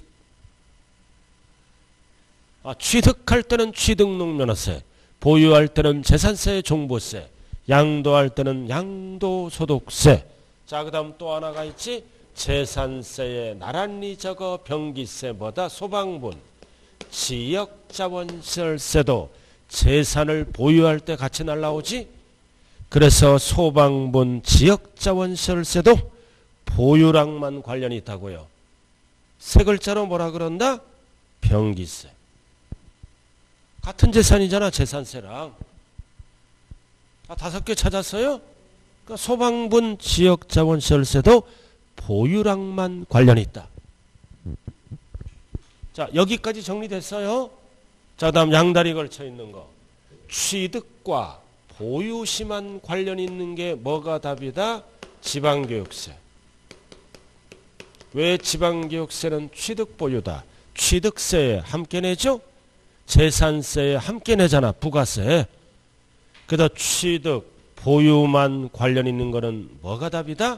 취득할 때는 취등록면허세, 보유할 때는 재산세, 종부세, 양도할 때는 양도소득세. 자, 그 다음 또 하나가 있지? 재산세에 나란히 적어 병기세 뭐다? 소방분. 지역자원시설세도 재산을 보유할 때 같이 날라오지. 그래서 소방분 지역자원시설세도 보유랑만 관련이 있다고요. 세 글자로 뭐라 그런다? 병기세. 같은 재산이잖아, 재산세랑. 다섯 개 찾았어요? 그러니까 소방분 지역자원시설세도 보유랑만 관련이 있다. 자, 여기까지 정리됐어요? 자, 다음 양다리 걸쳐 있는 거. 취득과 보유시만 관련이 있는 게 뭐가 답이다? 지방교육세. 왜 지방교육세는 취득보유다? 취득세에 함께 내죠? 재산세에 함께 내잖아, 부가세. 그래서 취득, 보유만 관련 있는 거는 뭐가 답이다?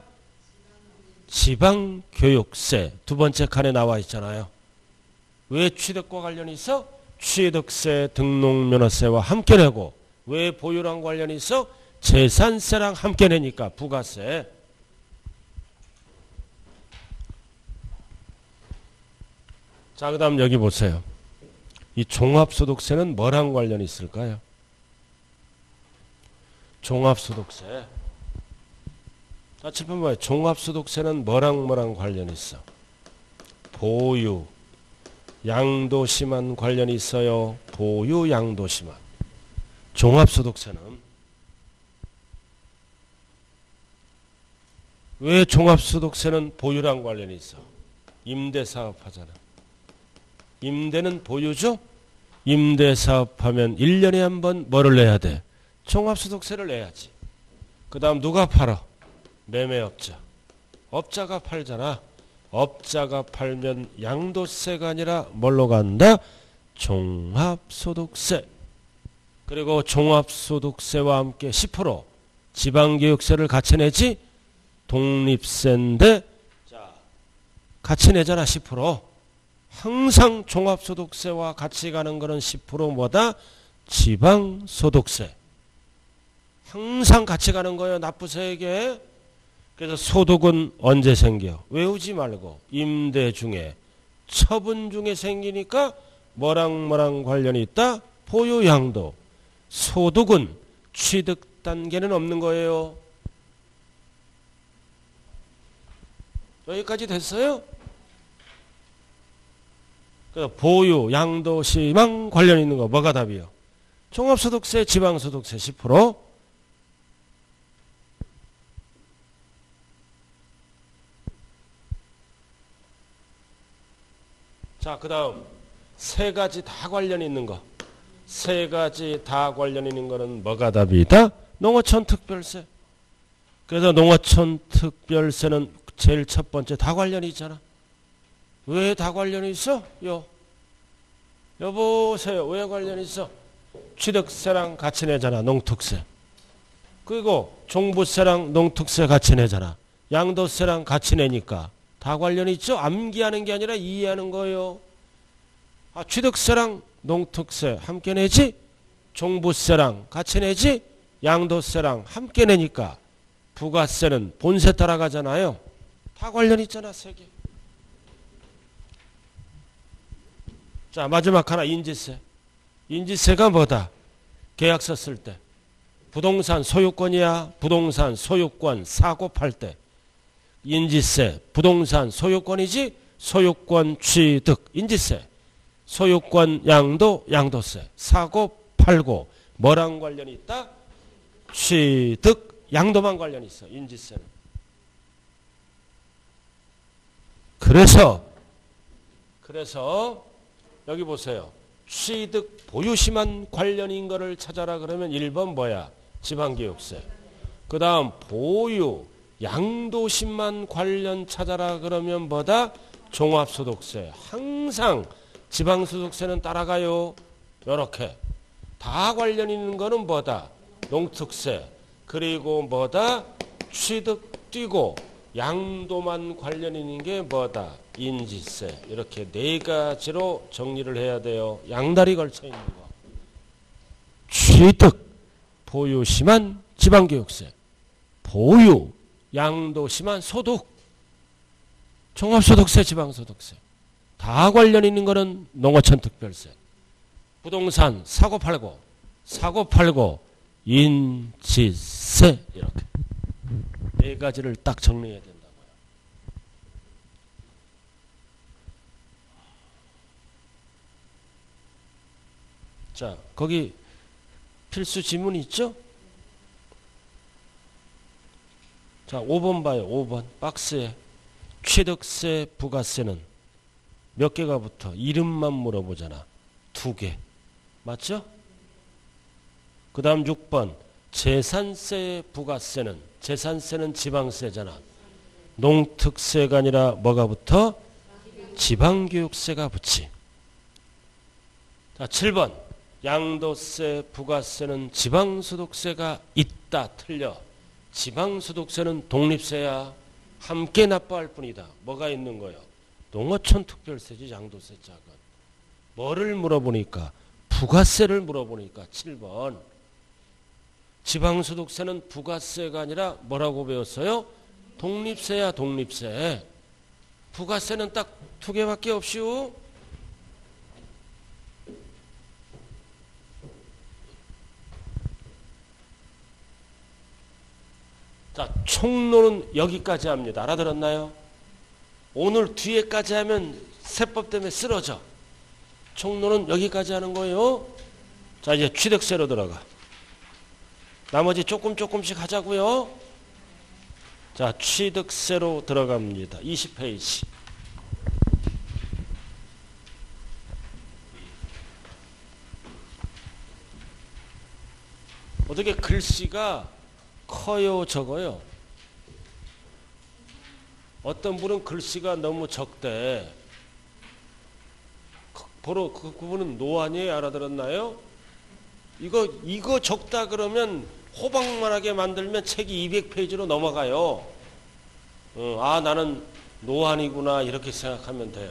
지방교육세. 두 번째 칸에 나와 있잖아요. 왜 취득과 관련이 있어? 취득세, 등록면허세와 함께 내고. 왜 보유랑 관련이 있어? 재산세랑 함께 내니까 부가세. 자, 그 다음 여기 보세요. 이 종합소득세는 뭐랑 관련이 있을까요? 종합소득세. 자, 7번 봐요. 종합소득세는 뭐랑 관련이 있어? 보유, 양도시만 관련이 있어요. 보유, 양도시만. 종합소득세는 왜 종합소득세는 보유랑 관련이 있어? 임대사업 하잖아. 임대는 보유죠? 임대사업하면 1년에 한 번 뭐를 내야 돼? 종합소득세를 내야지. 그 다음 누가 팔아? 매매업자. 업자가 팔잖아. 업자가 팔면 양도세가 아니라 뭘로 간다? 종합소득세. 그리고 종합소득세와 함께 10% 지방교육세를 같이 내지. 독립세인데 자, 같이 내잖아. 10%. 항상 종합소득세와 같이 가는 거는 10% 뭐다? 지방소득세. 항상 같이 가는 거예요. 납부세에게. 그래서 소득은 언제 생겨? 외우지 말고 임대 중에 처분 중에 생기니까 뭐랑 관련이 있다? 보유, 양도. 소득은 취득 단계는 없는 거예요. 여기까지 됐어요? 그래서 보유, 양도, 시만 관련 있는 거 뭐가 답이요? 종합소득세, 지방소득세 10%. 자, 그 다음 세 가지 다 관련 있는 거. 세 가지 다 관련 있는 거는 뭐가 답이다? 농어촌 특별세. 그래서 농어촌 특별세는 제일 첫 번째 다 관련이 있잖아. 왜 다 관련이 있어? 여보세요. 왜 관련이 있어? 취득세랑 같이 내잖아. 농특세. 그리고 종부세랑 농특세 같이 내잖아. 양도세랑 같이 내니까 다 관련이 있죠? 암기하는 게 아니라 이해하는 거예요. 취득세랑 농특세 함께 내지? 종부세랑 같이 내지? 양도세랑 함께 내니까 부가세는 본세 따라가잖아요. 다 관련 있잖아. 세 개. 자, 마지막 하나 인지세. 인지세가 뭐다? 계약서 쓸 때. 부동산 소유권이야. 부동산 소유권 사고 팔 때. 인지세. 부동산 소유권이지. 소유권 취득. 인지세. 소유권 양도. 양도세. 사고 팔고 뭐랑 관련이 있다? 취득. 양도만 관련이 있어. 인지세는. 그래서 여기 보세요. 취득 보유시만 관련인 거를 찾아라 그러면 1번 뭐야? 지방교육세. 그 다음 보유 양도시만 관련 찾아라 그러면 뭐다? 종합소득세. 항상 지방소득세는 따라가요. 요렇게. 다 관련 있는 거는 뭐다? 농특세. 그리고 뭐다? 취득 띄고 양도만 관련 있는 게 뭐다? 인지세. 이렇게 네 가지로 정리를 해야 돼요. 양다리 걸쳐 있는 거. 취득, 보유시만 지방교육세. 보유, 양도시만 소득. 종합소득세, 지방소득세. 다 관련 있는 거는 농어촌 특별세. 부동산 사고 팔고 사고 팔고 인지세 이렇게 네 가지를 딱 정리해야 된다고요. 자, 거기 필수 지문 있죠? 자, 5번 봐요. 5번 박스에 취득세, 부가세는 몇 개가 붙어? 이름만 물어보잖아. 2개. 맞죠? 그 다음 6번 재산세, 부가세는 재산세는 지방세잖아. 농특세가 아니라 뭐가 붙어? 지방교육세가 붙지. 자, 7번 양도세, 부가세는 지방소득세가 있다. 틀려. 지방소득세는 독립세야. 함께 납부할 뿐이다. 뭐가 있는 거요? 농어촌 특별세지 양도세 짝은. 뭐를 물어보니까? 부가세를 물어보니까 7번. 지방소득세는 부가세가 아니라 뭐라고 배웠어요? 독립세야 독립세. 부가세는 딱 2개밖에 없이요. 자, 총론은 여기까지 합니다. 알아들었나요? 오늘 뒤에까지 하면 세법 때문에 쓰러져. 총론은 여기까지 하는 거예요. 자, 이제 취득세로 들어가. 나머지 조금씩 하자고요. 자, 취득세로 들어갑니다. 20페이지. 어떻게 글씨가 커요, 적어요? 어떤 분은 글씨가 너무 적대. 바로 그 부분은 노안이에요. 알아들었나요? 이거 적다 그러면 호박만하게 만들면 책이 200페이지로 넘어가요. 아, 나는 노안이구나 이렇게 생각하면 돼요.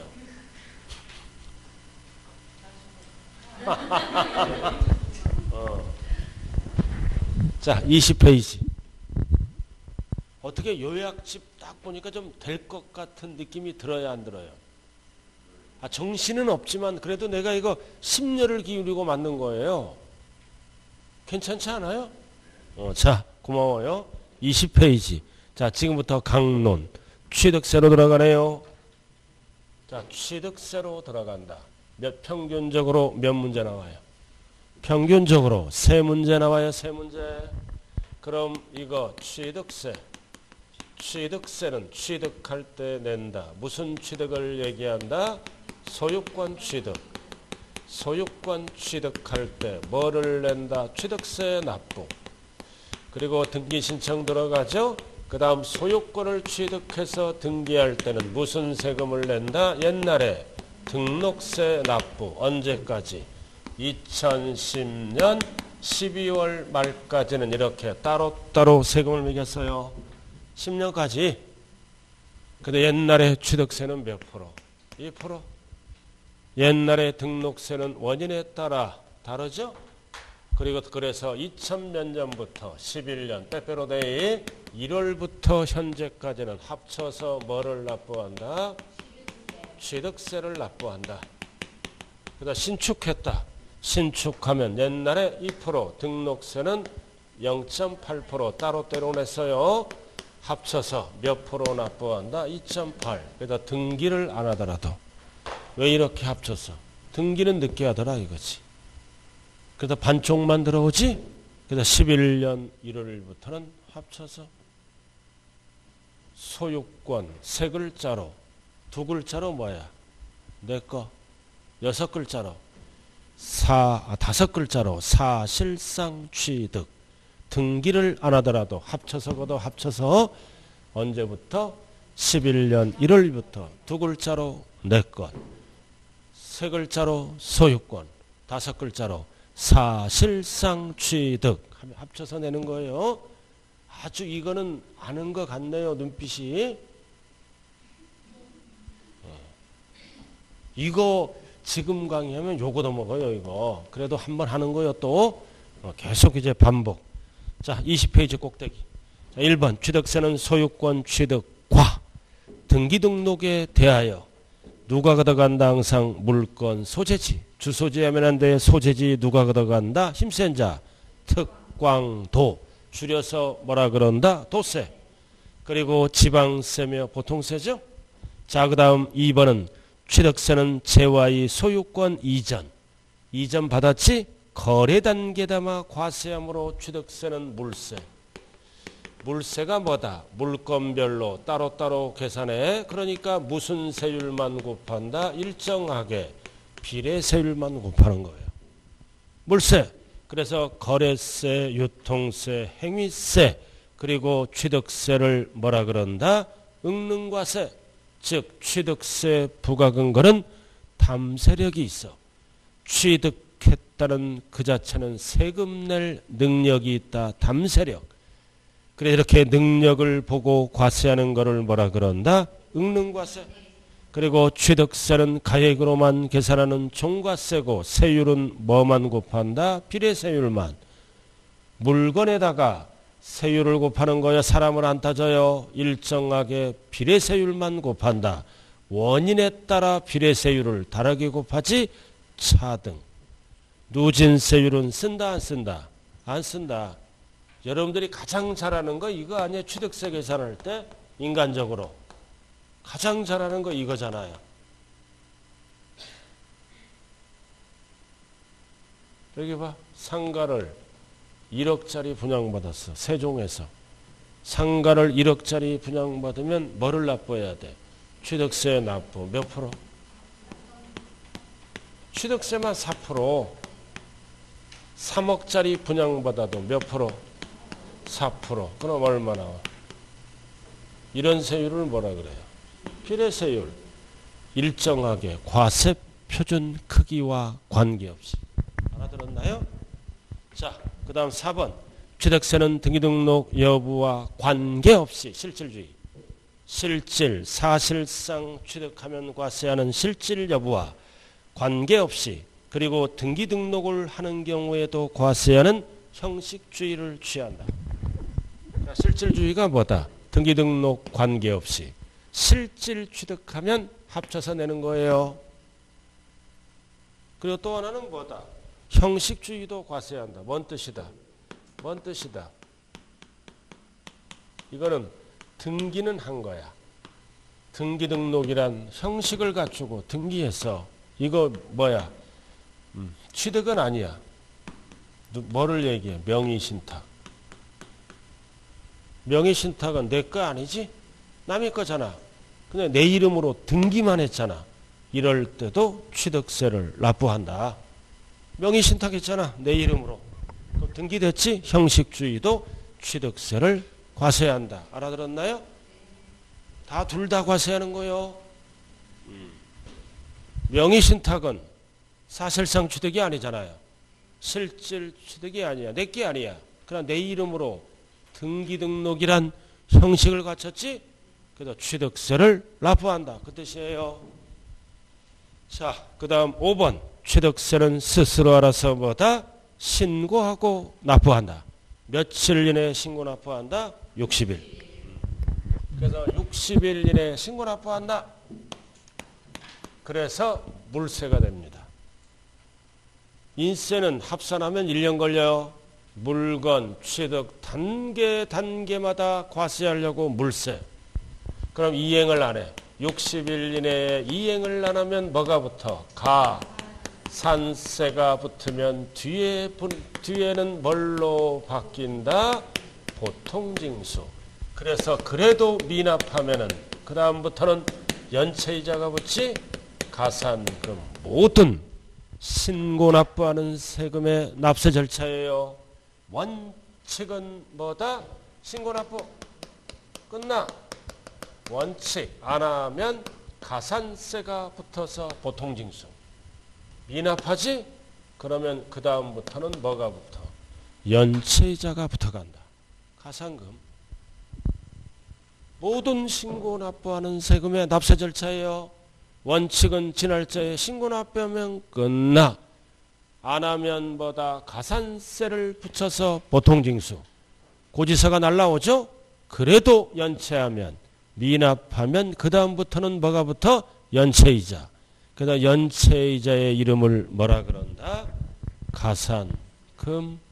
자, 20페이지. 어떻게 요약집 딱 보니까 좀 될 것 같은 느낌이 들어야 안 들어요? 아, 정신은 없지만 그래도 내가 이거 심려를 기울이고 만든 거예요. 괜찮지 않아요? 자, 고마워요. 20페이지. 자, 지금부터 강론. 취득세로 들어가네요. 자, 취득세로 들어간다. 평균적으로 몇 문제 나와요? 평균적으로 3문제 나와요. 3문제. 그럼 이거 취득세. 취득세는 취득할 때 낸다. 무슨 취득을 얘기한다? 소유권 취득. 소유권 취득할 때 뭐를 낸다? 취득세 납부. 그리고 등기 신청 들어가죠. 그 다음 소유권을 취득해서 등기할 때는 무슨 세금을 낸다? 옛날에 등록세 납부. 언제까지? 2010년 12월 말까지는 이렇게 따로따로 세금을 매겼어요. 10년까지. 근데 옛날에 취득세는 몇 프로? 2%. 옛날에 등록세는 원인에 따라 다르죠? 그리고 그래서 2000몇 년부터 11년 빼빼로데이 1월부터 현재까지는 합쳐서 뭐를 납부한다? 취득세를 납부한다. 그다음 신축했다. 신축하면 옛날에 2%, 등록세는 0.8% 따로따로 냈어요. 합쳐서 몇 프로 납부한다? 2.8. 그래서 등기를 안 하더라도. 왜 이렇게 합쳐서? 등기는 늦게 하더라 이거지. 그래서 반쪽만 들어오지? 그래서 11년 1월부터는 합쳐서 소유권 세 글자로, 두 글자로 뭐야? 내 거. 6글자로. 다섯 글자로 사실상 취득. 등기를 안 하더라도 합쳐서 합쳐서 언제부터? 11년 1월부터 두 글자로 내 것. 세 글자로 소유권. 다섯 글자로 사실상 취득. 합쳐서 내는 거예요. 아주 이거는 아는 것 같네요. 눈빛이. 이거 지금 강의하면 요거 넘어가요. 이거. 그래도 한번 하는 거요. 또 계속 이제 반복. 자, 20페이지 꼭대기. 자, 1번 취득세는 소유권 취득과 등기 등록에 대하여 누가 걷어간다? 항상 물건 소재지. 주소지 하면 안 돼. 소재지 누가 걷어간다? 힘센 자. 특광도. 줄여서 뭐라 그런다? 도세. 그리고 지방세며 보통세죠. 자, 그 다음 2번은 취득세는 재와의 소유권 이전. 이전 받았지? 거래 단계담아 과세함으로 취득세는 물세. 물세가 뭐다? 물건별로 따로따로 계산해. 그러니까 무슨 세율만 곱한다? 일정하게 비례세율만 곱하는 거예요. 물세. 그래서 거래세, 유통세, 행위세, 그리고 취득세를 뭐라 그런다? 응능과세. 즉 취득세 부과근거는 담세력이 있어. 취득했다는 그 자체는 세금 낼 능력이 있다. 담세력. 그래 이렇게 능력을 보고 과세하는 거를 뭐라 그런다? 응능과세. 그리고 취득세는 가액으로만 계산하는 종과세고 세율은 뭐만 곱한다? 비례세율만. 물건에다가 세율을 곱하는 거야. 사람을 안 따져요. 일정하게 비례세율만 곱한다. 원인에 따라 비례세율을 다르게 곱하지. 차등. 누진세율은 쓴다 안 쓴다? 안 쓴다. 여러분들이 가장 잘하는 거 이거 아니에요? 취득세 계산할 때 인간적으로 가장 잘하는 거 이거잖아요. 여기 봐. 상가를 1억짜리 분양받았어. 세종에서. 상가를 1억짜리 분양받으면 뭐를 납부해야 돼? 취득세 납부 몇 프로? 취득세만 4%. 3억짜리 분양받아도 몇 프로? 4%. 그럼 얼마 나와? 이런 세율을 뭐라 그래요? 비례세율. 일정하게 과세 표준 크기와 관계없이. 알아들었나요? 자, 그 다음 4번. 취득세는 등기등록 여부와 관계없이 실질주의. 실질, 사실상 취득하면 과세하는 실질 여부와 관계없이 그리고 등기등록을 하는 경우에도 과세하는 형식주의를 취한다. 그러니까 실질주의가 뭐다? 등기등록 관계없이 실질 취득하면 합쳐서 내는 거예요. 그리고 또 하나는 뭐다? 형식주의도 과세한다. 뭔 뜻이다? 뭔 뜻이다? 이거는 등기는 한 거야. 등기등록이란 형식을 갖추고 등기해서 이거 뭐야? 취득은 아니야. 뭐를 얘기해? 명의신탁. 명의신탁은 내 거 아니지? 남의 거잖아. 근데 내 이름으로 등기만 했잖아. 이럴 때도 취득세를 납부한다. 명의신탁했잖아. 내 이름으로. 그럼 등기됐지? 형식주의도 취득세를 과세한다. 알아들었나요? 다 둘 다 과세하는 거요. 명의신탁은 사실상 취득이 아니잖아요. 실질 취득이 아니야. 내 게 아니야. 그러나 내 이름으로 등기등록이란 형식을 갖췄지? 그래서 취득세를 납부한다. 그 뜻이에요. 자, 그 다음 5번. 취득세는 스스로 알아서 뭐다? 신고하고 납부한다. 며칠 이내에 신고 납부한다? 60일. 그래서 60일 이내에 신고 납부한다. 그래서 물세가 됩니다. 인세는 합산하면 1년 걸려요. 물건, 취득 단계마다 과세하려고 물세. 그럼 이행을 안 해. 60일 이내에 이행을 안 하면 뭐가 붙어? 가산세가 붙으면 뒤에는 뭘로 바뀐다? 보통징수. 그래서 그래도 미납하면은 그 다음부터는 연체이자가 붙지? 가산금. 모든 신고 납부하는 세금의 납세 절차예요. 원칙은 뭐다? 신고 납부. 끝나. 원칙 안 하면 가산세가 붙어서 보통징수. 미납하지? 그러면 그 다음부터는 뭐가 붙어? 연체이자가 붙어간다. 가산금. 모든 신고 납부하는 세금의 납세 절차예요. 원칙은 지날짜에 신고 납부하면 끝나. 안 하면 뭐다? 가산세를 붙여서 보통징수. 고지서가 날라오죠? 그래도 연체하면, 미납하면 그 다음부터는 뭐가 붙어? 연체이자. 그다음 연체이자의 이름을 뭐라 그런다? 가산금.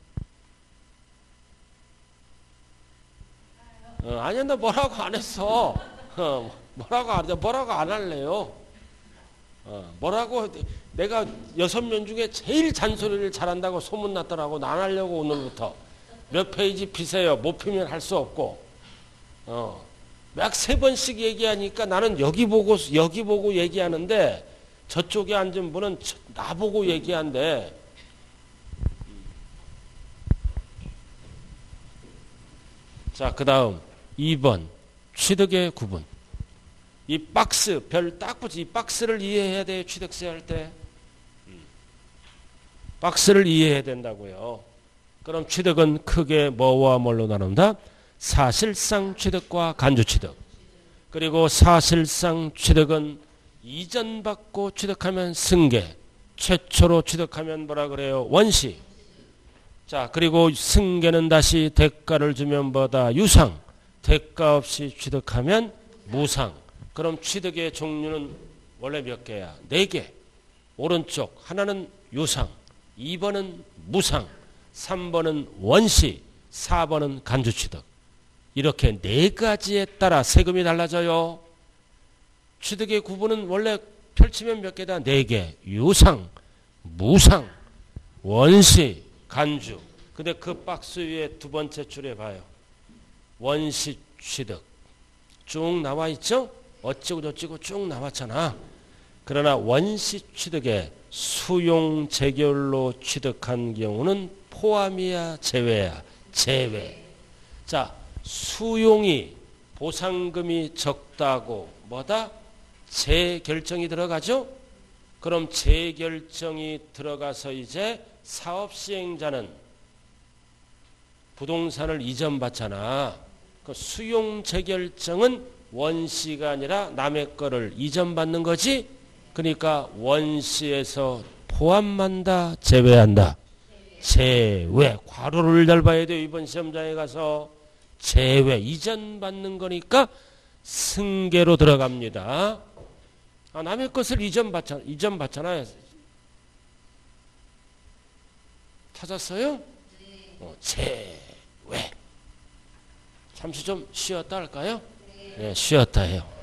아니야, 나 뭐라고 안 했어. 뭐라고 안 할래요. 뭐라고 내가 6명 중에 제일 잔소리를 잘한다고 소문났더라고. 안 하려고 오늘부터. 몇 페이지 피세요. 못 피면 할 수 없고. 막 3번씩 얘기하니까 나는 여기 보고 얘기하는데 저쪽에 앉은 분은 나보고 얘기한대. 자, 그 다음 2번 취득의 구분. 이 박스 별 딱 붙이. 이 박스를 이해해야 돼요. 취득세 할 때. 박스를 이해해야 된다고요. 그럼 취득은 크게 뭐와 뭘로 나눈다? 사실상 취득과 간주 취득. 그리고 사실상 취득은 이전받고 취득하면 승계, 최초로 취득하면 뭐라 그래요? 원시. 자, 그리고 승계는 다시 대가를 주면 뭐다? 유상. 대가 없이 취득하면 무상. 그럼 취득의 종류는 원래 몇 개야? 4개. 오른쪽 하나는 유상, 2번은 무상, 3번은 원시, 4번은 간주취득. 이렇게 4가지에 따라 세금이 달라져요. 취득의 구분은 원래 펼치면 몇 개다? 4개. 유상, 무상, 원시, 간주. 근데 그 박스 위에 2번째 줄에 봐요. 원시 취득. 쭉 나와 있죠? 어찌고 저찌고 쭉 나왔잖아. 그러나 원시 취득에 수용 재결로 취득한 경우는 포함이야, 제외야? 제외. 자, 수용이 보상금이 적다고 뭐다? 재결정이 들어가죠? 그럼 재결정이 들어가서 이제 사업시행자는 부동산을 이전받잖아. 그 수용 재결정은 원시가 아니라 남의 거를 이전받는 거지. 그러니까 원시에서 포함한다, 제외한다? 제외. 괄호를 잘 봐야 돼요. 이번 시험장에 가서. 제외. 이전받는 거니까 승계로 들어갑니다. 남의 것을 이전받잖아요. 찾았어요? 제외. 잠시 좀 쉬었다 할까요? 네, 쉬었다 해요.